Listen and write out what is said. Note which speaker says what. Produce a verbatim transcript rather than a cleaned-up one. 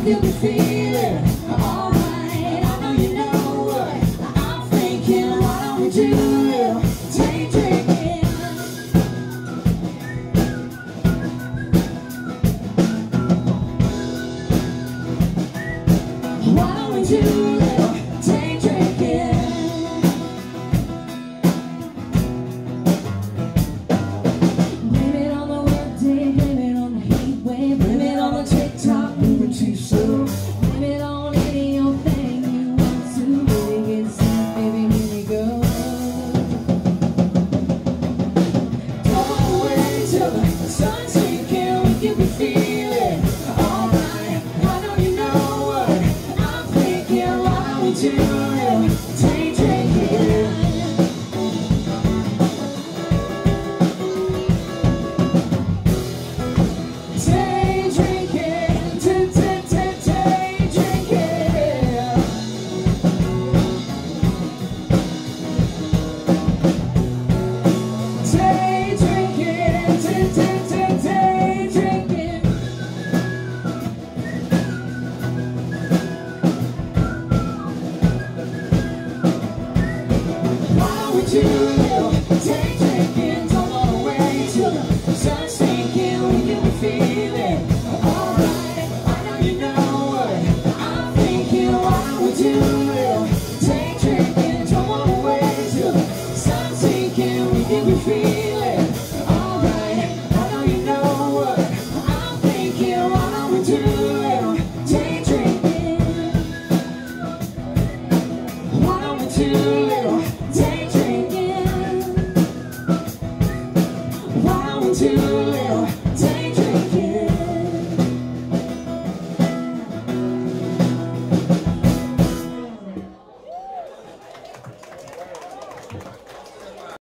Speaker 1: could be feeling alright. I know you know what I'm thinking. Why don't we do day drinking? Why don't we do day drinking? Blame it on the workday, blame it on the heat wave, blame it on the TikTok moving too slow. Blame it on any old thing you want to really get sick, baby, here we go. Don't wanna wait till the sun's sinking, we can be feeling alright. I know you know what I'm thinking. Why don't we do day drinking? Day drinking, day, day, day, day drinking. Day drinking, day, day, day, day drinking. Why don't we do day drinking? Don't wanna wait till the sun's sinking, we can be feeling alright. I know you know what I'm thinking. Why don't we do day drinking? Don't wanna wait till the sun's sinking, we can be feeling alright. I know you know what I'm thinking. Why don't we do day drinking? Why don't we do day drinking? Why don't we do